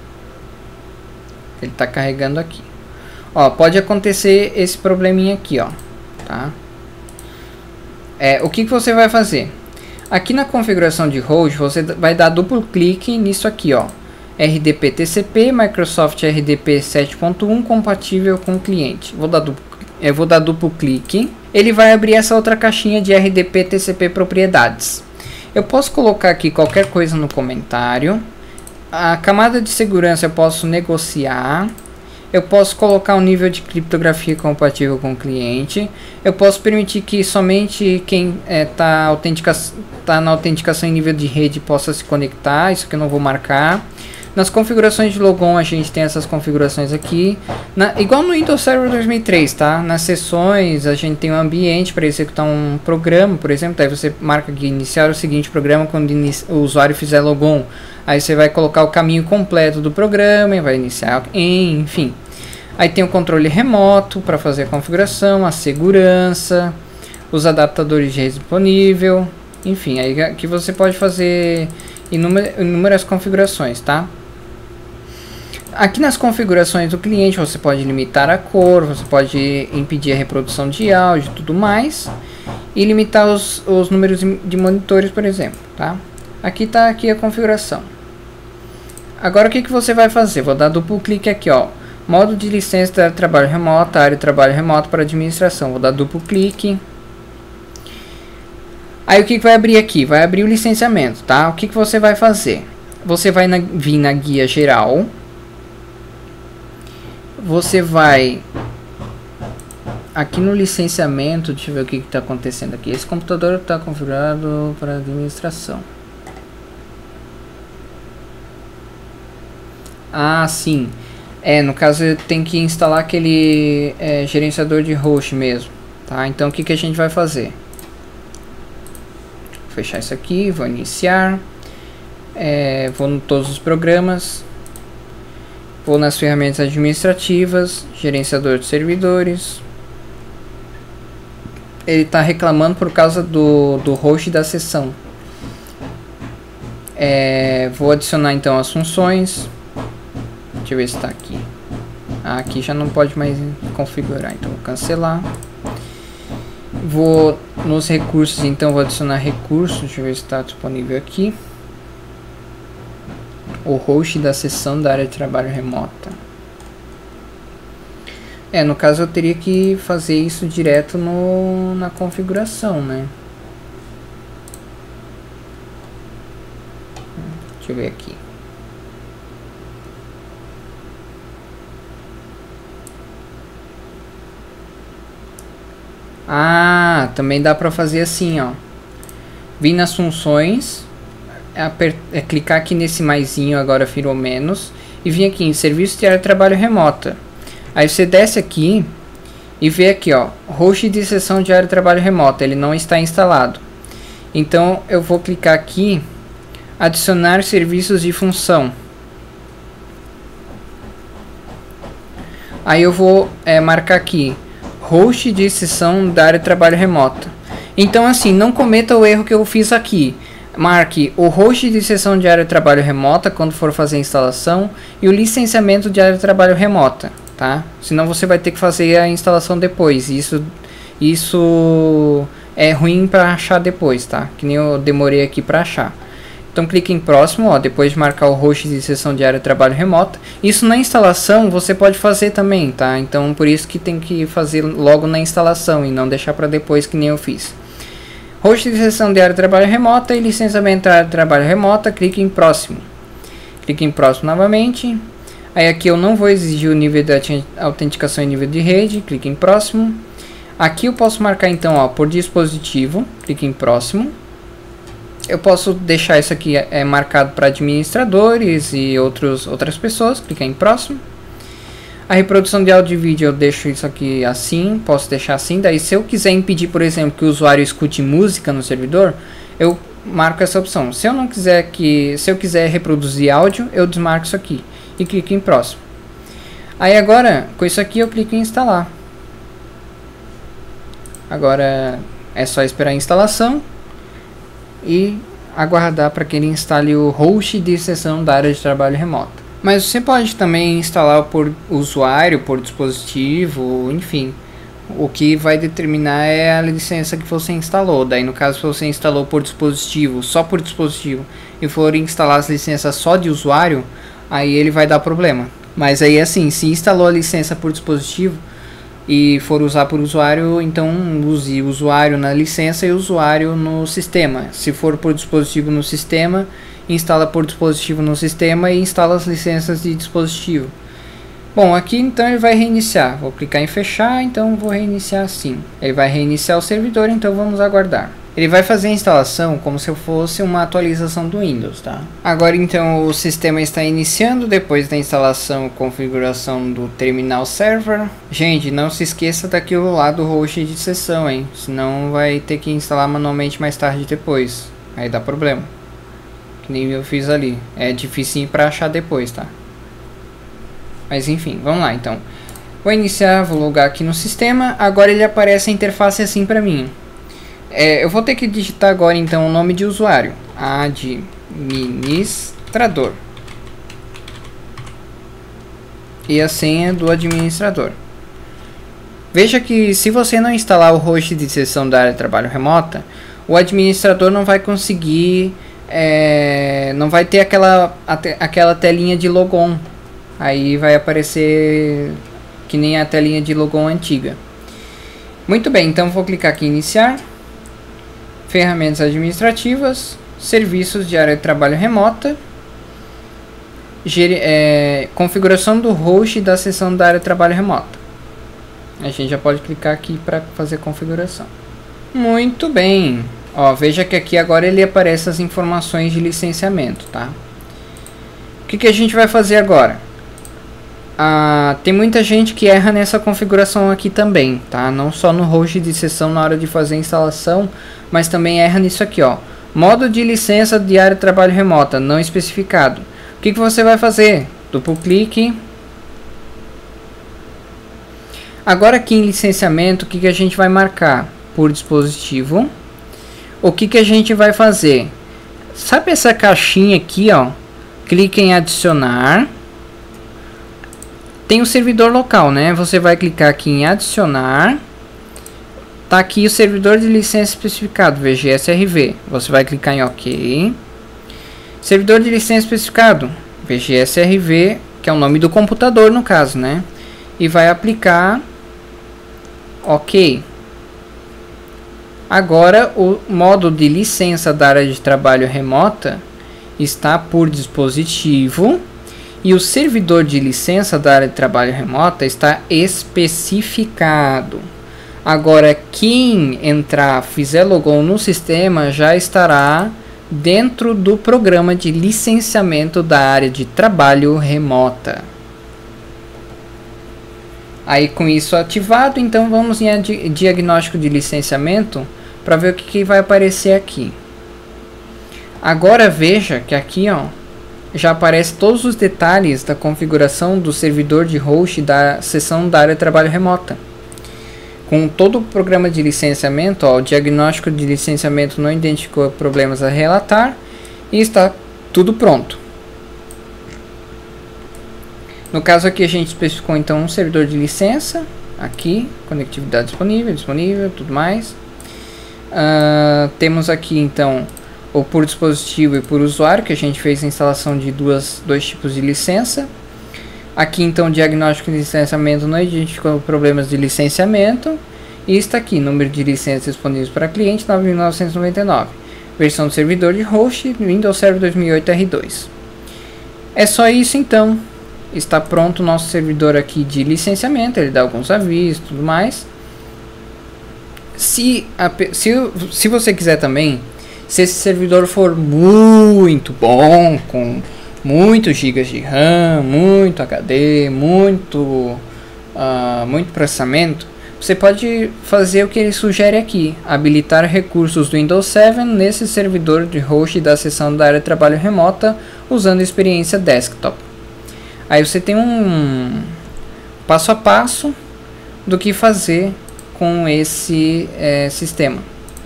Ele está carregando aqui. Ó, pode acontecer esse probleminha aqui, ó, tá? É, o que, que você vai fazer? Aqui na configuração de host, você vai dar duplo clique nisso aqui, ó. R D P T C P, Microsoft R D P sete ponto um compatível com o cliente. Vou dar duplo, eu vou dar duplo clique. Ele vai abrir essa outra caixinha de R D P T C P propriedades. Eu posso colocar aqui qualquer coisa no comentário. A camada de segurança eu posso negociar. Eu posso colocar um nível de criptografia compatível com o cliente. Eu posso permitir que somente quem está é, tá na autenticação em nível de rede possa se conectar. Isso que eu não vou marcar. Nas configurações de logon a gente tem essas configurações aqui, na, igual no Windows Server dois mil e três, tá? Nas sessões a gente tem um ambiente para executar um programa, por exemplo, daí você marca aqui iniciar o seguinte programa quando o usuário fizer logon. Aí você vai colocar o caminho completo do programa e vai iniciar, enfim. Aí tem o controle remoto para fazer a configuração, a segurança, os adaptadores de rede disponível, enfim, aí aqui você pode fazer inúmeras, inúmeras configurações, tá? Aqui nas configurações do cliente você pode limitar a cor, você pode impedir a reprodução de áudio e tudo mais, e limitar os, os números de monitores, por exemplo, tá? Aqui está aqui a configuração. Agora o que, que você vai fazer? Vou dar duplo clique aqui, ó, modo de licença de trabalho remoto, área de trabalho remoto para administração. Vou dar duplo clique. Aí o que, que vai abrir aqui? Vai abrir o licenciamento, tá? O que, que você vai fazer? Você vai na, vir na guia geral. Você vai aqui no licenciamento, deixa eu ver o que está acontecendo aqui. Esse computador está configurado para administração. Ah, sim. É, no caso tem que instalar aquele é, gerenciador de host mesmo, tá? Então o que, que a gente vai fazer? Vou fechar isso aqui, vou iniciar. É, vou em todos os programas. Vou nas ferramentas administrativas, gerenciador de servidores. Ele está reclamando por causa do, do host da sessão. É, vou adicionar então as funções. Deixa eu ver se está aqui. Ah, aqui já não pode mais configurar, então vou cancelar. Vou nos recursos, então vou adicionar recursos. Deixa eu ver se está disponível aqui. O host da sessão da área de trabalho remota. É, no caso eu teria que fazer isso direto no, na configuração, né? Deixa eu ver aqui. Ah, também dá pra fazer assim, ó. Vim nas funções, é, é clicar aqui nesse maisinho, agora virou menos, e vim aqui em serviço de área de trabalho remota. Aí você desce aqui e vê aqui, ó, host de sessão de área de trabalho remota, ele não está instalado. Então eu vou clicar aqui, adicionar serviços de função. Aí eu vou é, marcar aqui host de sessão da área de trabalho remota. Então assim, não cometa o erro que eu fiz aqui. Marque o host de sessão de área de trabalho remota quando for fazer a instalação e o licenciamento de área de trabalho remota, tá? Senão você vai ter que fazer a instalação depois. Isso, isso é ruim para achar depois, tá? Que nem eu demorei aqui para achar. Então clique em próximo, ó, depois de marcar o host de sessão de área de trabalho remota. Isso na instalação você pode fazer também, tá? Então por isso que tem que fazer logo na instalação e não deixar para depois que nem eu fiz. Host de sessão de área de trabalho remota e licenciamento da área de trabalho remota, clique em próximo. Clique em próximo novamente. Aí aqui eu não vou exigir o nível de autenticação em nível de rede, clique em próximo. Aqui eu posso marcar então, ó, por dispositivo, clique em próximo. Eu posso deixar isso aqui é, marcado para administradores e outros, outras pessoas, clique em próximo. A reprodução de áudio e vídeo eu deixo isso aqui assim, posso deixar assim. Daí se eu quiser impedir, por exemplo, que o usuário escute música no servidor, eu marco essa opção. Se eu não quiser que, se eu quiser reproduzir áudio, eu desmarco isso aqui e clico em próximo. Aí agora, com isso aqui eu clico em instalar. Agora é só esperar a instalação e aguardar para que ele instale o host de sessão da área de trabalho remota. Mas você pode também instalar por usuário, por dispositivo, enfim. O que vai determinar é a licença que você instalou. Daí no caso, se você instalou por dispositivo, só por dispositivo, e for instalar as licenças só de usuário, aí ele vai dar problema. Mas aí assim, se instalou a licença por dispositivo e for usar por usuário, então use o usuário na licença e o usuário no sistema. Se for por dispositivo no sistema, instala por dispositivo no sistema e instala as licenças de dispositivo. Bom, aqui então ele vai reiniciar. Vou clicar em fechar, então vou reiniciar assim. Ele vai reiniciar o servidor, então vamos aguardar. ele vai fazer a instalação como se fosse uma atualização do Windows, tá? Agora então o sistema está iniciando depois da instalação e configuração do terminal server. Gente, não se esqueça daquilo lá do host de sessão, hein? Senão vai ter que instalar manualmente mais tarde depois. Aí dá problema. Que nem eu fiz ali. É difícil para achar depois, tá? Mas enfim, vamos lá então. Vou iniciar, vou logar aqui no sistema. Agora ele aparece a interface assim para mim. É, eu vou ter que digitar agora então o nome de usuário, administrador, e a senha do administrador. Veja que se você não instalar o host de sessão da área de trabalho remota, o administrador não vai conseguir, é, não vai ter aquela, aquela telinha de logon. Aí vai aparecer que nem a telinha de logon antiga. Muito bem, então vou clicar aqui em iniciar. Ferramentas administrativas, serviços de área de trabalho remota, é, configuração do host da seção da área de trabalho remota. A gente já pode clicar aqui para fazer configuração. Muito bem. Ó, veja que aqui agora ele aparece as informações de licenciamento, tá? O que, que a gente vai fazer agora? Ah, tem muita gente que erra nessa configuração aqui também, tá? Não só no host de sessão na hora de fazer a instalação, mas também erra nisso aqui, ó. Modo de licença de área de trabalho remota não especificado. O que, que você vai fazer? Duplo clique. Agora aqui em licenciamento, o que, que a gente vai marcar? Por dispositivo. O que, que a gente vai fazer? Sabe essa caixinha aqui, ó? Clique em adicionar. Tem o servidor local, né? Você vai clicar aqui em adicionar. Tá aqui o servidor de licença especificado, V G S R V. Você vai clicar em OK. Servidor de licença especificado, V G S R V, que é o nome do computador no caso, né? E vai aplicar OK. Agora o modo de licença da área de trabalho remota está por dispositivo. E o servidor de licença da área de trabalho remota está especificado. Agora, quem entrar, fizer logon no sistema, já estará dentro do programa de licenciamento da área de trabalho remota. Aí, com isso ativado, então vamos em diagnóstico de licenciamento para ver o que, que vai aparecer aqui. Agora veja que aqui, ó, já aparece todos os detalhes da configuração do servidor de host da seção da área de trabalho remota. Com todo o programa de licenciamento, ó, o diagnóstico de licenciamento não identificou problemas a relatar e está tudo pronto. No caso aqui a gente especificou então um servidor de licença, aqui, conectividade disponível, disponível, tudo mais. Uh, temos aqui então ou por dispositivo e por usuário, que a gente fez a instalação de duas, dois tipos de licença. Aqui então diagnóstico de licenciamento não identificou problemas de licenciamento. E está aqui, número de licenças disponíveis para cliente nove mil novecentos e noventa e nove. Versão do servidor de host Windows Server dois mil e oito R dois. É só isso então. Está pronto o nosso servidor aqui de licenciamento, ele dá alguns avisos e tudo mais. Se, a, se, se você quiser também, se esse servidor for muito bom, com muitos gigas de RAM, muito H D, muito, uh, muito processamento, você pode fazer o que ele sugere aqui, habilitar recursos do Windows sete nesse servidor de host da seção da área de trabalho remota usando experiência desktop. Aí você tem um passo a passo do que fazer com esse é, sistema.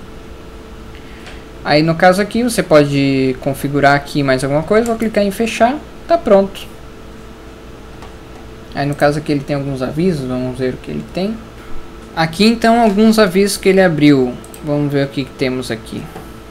Aí no caso aqui você pode configurar aqui mais alguma coisa, vou clicar em fechar, tá pronto. Aí no caso aqui ele tem alguns avisos, vamos ver o que ele tem. Aqui então alguns avisos que ele abriu, vamos ver o que, que temos aqui.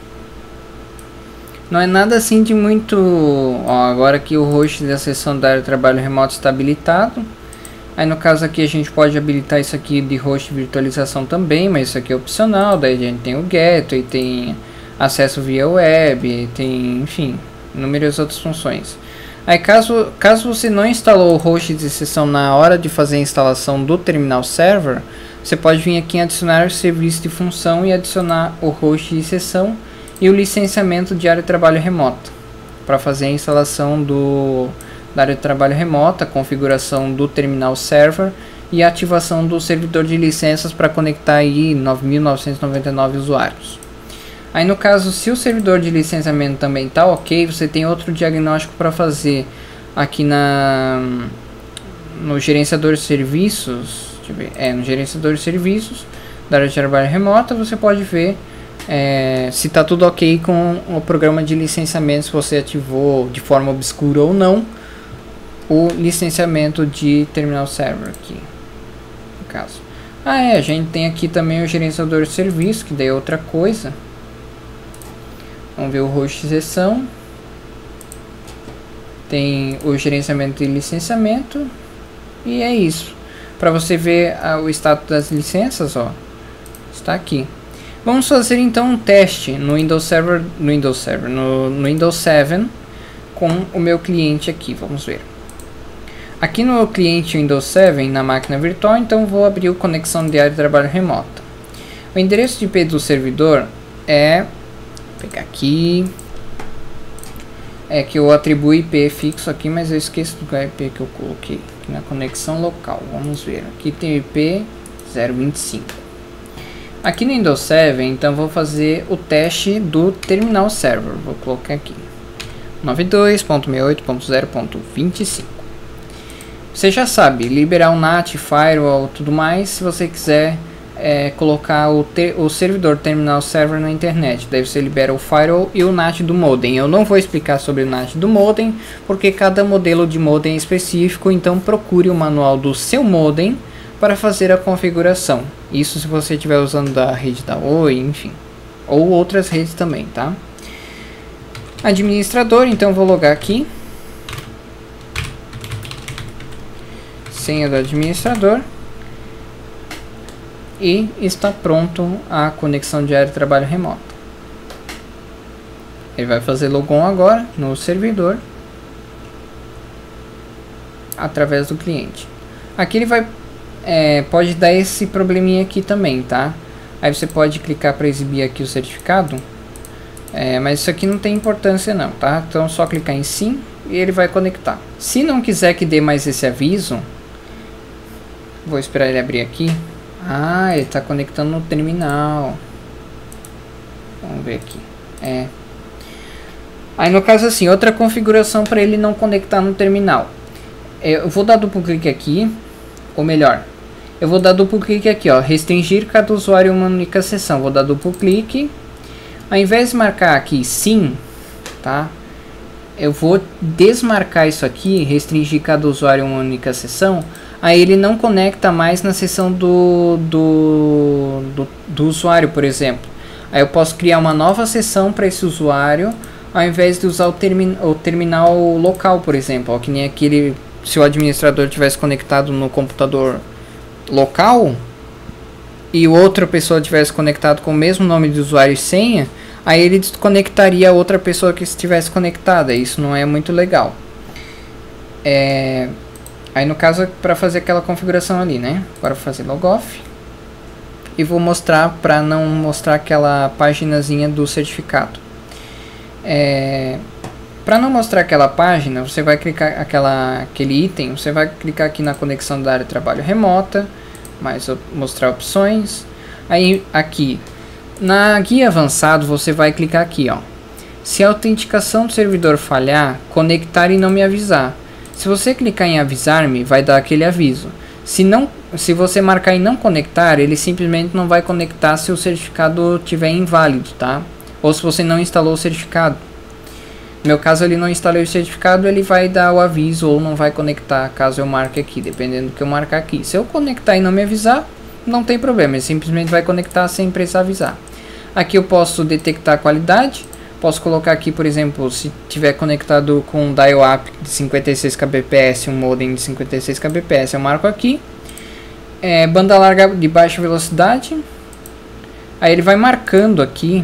Não é nada assim de muito... Ó, agora que o host da seção da área de trabalho remoto está habilitado. Aí no caso aqui a gente pode habilitar isso aqui de host virtualização também, mas isso aqui é opcional. Daí a gente tem o gateway, tem acesso via web, tem, enfim, inúmeras outras funções. Aí caso, caso você não instalou o host de sessão na hora de fazer a instalação do terminal server, você pode vir aqui em adicionar serviço de função e adicionar o host de sessão e o licenciamento de área de trabalho remota para fazer a instalação do, da área de trabalho remota, configuração do terminal server e a ativação do servidor de licenças para conectar aí nove mil novecentos e noventa e nove usuários. Aí no caso, se o servidor de licenciamento também está ok, você tem outro diagnóstico para fazer aqui na, no gerenciador de serviços, deixa eu ver, é, no gerenciador de serviços da área de trabalho remota, você pode ver é, se está tudo ok com o programa de licenciamento, se você ativou de forma obscura ou não o licenciamento de terminal server aqui, no caso. Ah é, a gente tem aqui também o gerenciador de serviços, que daí é outra coisa. Vamos ver o host de sessão. Tem o gerenciamento de licenciamento. E é isso. Para você ver ah, o status das licenças, ó, está aqui. Vamos fazer então um teste no Windows Server, no Windows Server, no, no Windows sete com o meu cliente aqui. Vamos ver. Aqui no cliente Windows sete, na máquina virtual, então vou abrir o conexão de área de trabalho remota. O endereço de I P do servidor é, vou pegar aqui, é que eu atribuo I P fixo aqui, mas eu esqueço do I P que eu coloquei aqui na conexão local. Vamos ver, aqui tem o I P zero vinte e cinco. Aqui no Windows sete, então vou fazer o teste do terminal server. Vou colocar aqui noventa e dois ponto sessenta e oito ponto zero ponto vinte e cinco. Você já sabe, liberar o N A T, firewall, tudo mais, se você quiser é, colocar o, ter, o servidor terminal server na internet. Daí você libera o firewall e o N A T do modem. Eu não vou explicar sobre o N A T do modem, porque cada modelo de modem é específico, então procure o manual do seu modem para fazer a configuração. Isso se você estiver usando da rede da Oi, enfim, ou outras redes também, tá? Administrador, então vou logar aqui. Senha do administrador e está pronto a conexão de área de trabalho remota. Ele vai fazer logon agora no servidor através do cliente. Aqui ele vai é, pode dar esse probleminha aqui também, tá? Aí você pode clicar para exibir aqui o certificado, é, mas isso aqui não tem importância não, tá? Então só clicar em sim e ele vai conectar. Se não quiser que dê mais esse aviso, vou esperar ele abrir aqui. Ah, ele está conectando no terminal. Vamos ver aqui. É. Aí no caso assim, outra configuração para ele não conectar no terminal. Eu vou dar duplo clique aqui, ou melhor, eu vou dar duplo clique aqui, ó, restringir cada usuário a uma única sessão. Vou dar duplo clique. Ao invés de marcar aqui sim, tá? Eu vou desmarcar isso aqui, restringir cada usuário a uma única sessão. Aí ele não conecta mais na seção do, do, do, do usuário, por exemplo. Aí eu posso criar uma nova seção para esse usuário, ao invés de usar o, termi o terminal local, por exemplo. Ó, que nem aquele, se o administrador tivesse conectado no computador local e outra pessoa tivesse conectado com o mesmo nome de usuário e senha, aí ele desconectaria a outra pessoa que estivesse conectada. Isso não é muito legal. É... Aí no caso, para fazer aquela configuração ali, né? Agora vou fazer logoff. E vou mostrar, para não mostrar aquela paginazinha do certificado. É, para não mostrar aquela página, você vai clicar aquela, aquele item, você vai clicar aqui na conexão da área de trabalho remota, mais mostrar opções. Aí aqui, na guia avançado, você vai clicar aqui, ó. Se a autenticação do servidor falhar, conectar e não me avisar. Se você clicar em avisar-me, vai dar aquele aviso. Se, não, se você marcar em não conectar, ele simplesmente não vai conectar se o certificado estiver inválido, tá? Ou se você não instalou o certificado. No meu caso, ele não instalou o certificado, ele vai dar o aviso ou não vai conectar, caso eu marque aqui, dependendo do que eu marcar aqui. Se eu conectar e não me avisar, não tem problema, ele simplesmente vai conectar sem precisar avisar. Aqui eu posso detectar a qualidade. Posso colocar aqui, por exemplo, se tiver conectado com um dial-up de cinquenta e seis kbps, um modem de cinquenta e seis kbps, eu marco aqui. É, banda larga de baixa velocidade. Aí ele vai marcando aqui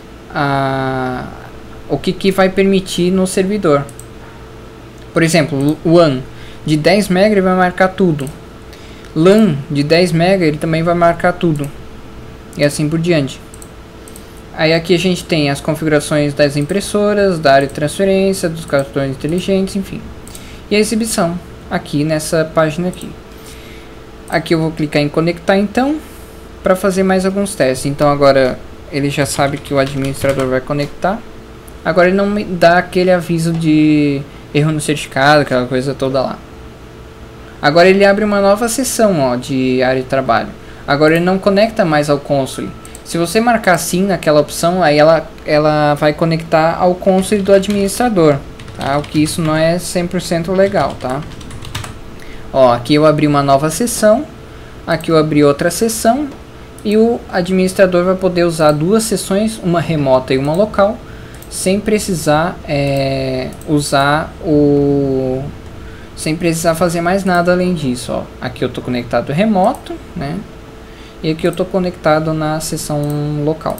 a, o que, que vai permitir no servidor. Por exemplo, o W A N de dez megabytes ele vai marcar tudo. LAN de dez mega, ele também vai marcar tudo. E assim por diante. Aí aqui a gente tem as configurações das impressoras, da área de transferência, dos cartões inteligentes, enfim. E a exibição aqui nessa página aqui. Aqui eu vou clicar em conectar então, para fazer mais alguns testes. Então agora ele já sabe que o administrador vai conectar. Agora ele não me dá aquele aviso de erro no certificado, aquela coisa toda lá. Agora ele abre uma nova seção, ó, de área de trabalho. Agora ele não conecta mais ao console. Se você marcar assim naquela opção, aí ela, ela vai conectar ao console do administrador, tá? O que isso não é cem por cento legal, tá? Ó, aqui eu abri uma nova seção, aqui eu abri outra seção, e o administrador vai poder usar duas sessões, uma remota e uma local, sem precisar é, usar o... sem precisar fazer mais nada além disso, ó. Aqui eu estou conectado remoto, né? E aqui eu estou conectado na seção local.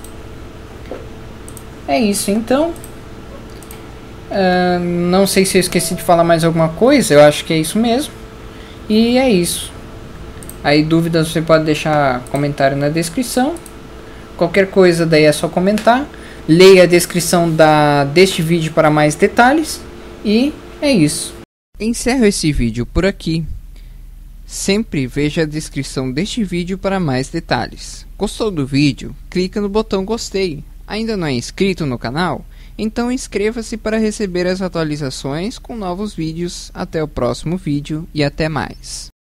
É isso então. Uh, não sei se eu esqueci de falar mais alguma coisa. Eu acho que é isso mesmo. E é isso. Aí dúvidas você pode deixar comentário na descrição. Qualquer coisa daí é só comentar. Leia a descrição da, deste vídeo para mais detalhes. E é isso. Encerro esse vídeo por aqui. Sempre veja a descrição deste vídeo para mais detalhes. Gostou do vídeo? Clica no botão gostei. Ainda não é inscrito no canal? Então inscreva-se para receber as atualizações com novos vídeos. Até o próximo vídeo e até mais.